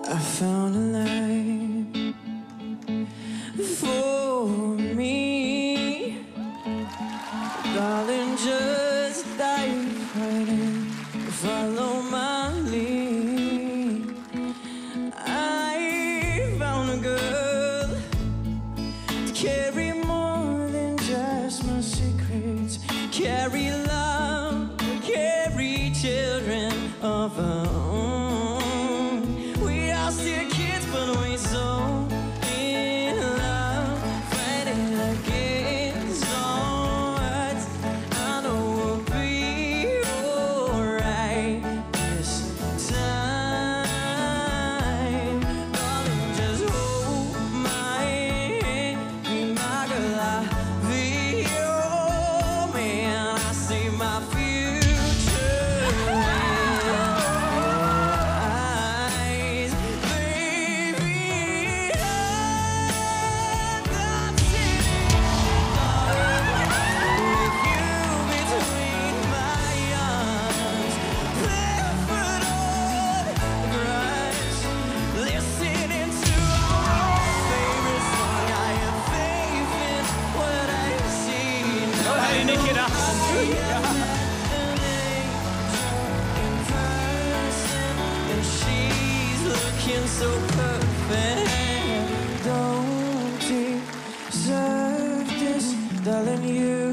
I found a light for me. Darling, just dive right in, follow my lead. I found a girl to carry more than just my secrets, carry love, carry children of our own. We are still kids, but we're so in love, fighting against all odds. I know we'll be alright this time. Darling, just hold my hand, be my girl, I'll be your man. I see my future in your eyes, baby. I'm sitting with you between my arms, barefoot on the grass, listening to our favorite song. I have faith in what I see now. Här är Nikita. And she's looking so perfect. Don't deserve this, darling. You